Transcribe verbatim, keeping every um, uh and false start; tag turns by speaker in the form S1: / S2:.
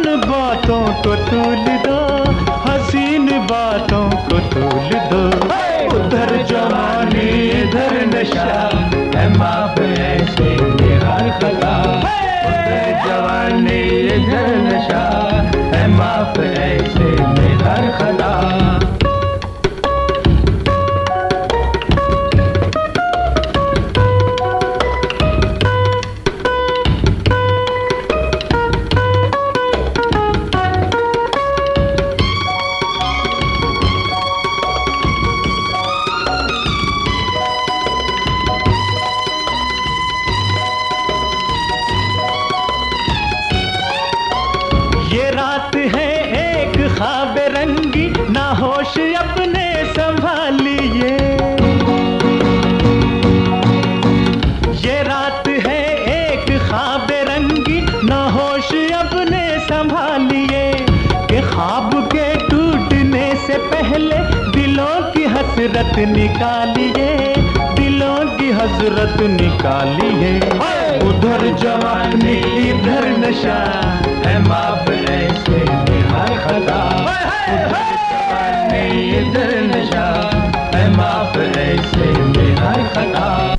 S1: बातों को तूल दो, हसीन बातों को तूल दो। उधर जवानी इधर नशा है, माफ ऐसे में हर खता। उधर जवानी इधर नशा है, माफ ऐसे में हर खता। ये रात है एक ख्वाब रंगी, ना होश अपने संभालिए। ये रात है एक ख्वाब रंगी, ना होश अपने संभालिए। कि ख्वाब के टूटने से पहले दिलों की हसरत निकालिए, दिलों की हसरत निकालिए। उधर जवानी इधर नशा है, माफ ऐसे में हर खता। उधर जवानी इधर नशा है, माफ ऐसे में हर खता।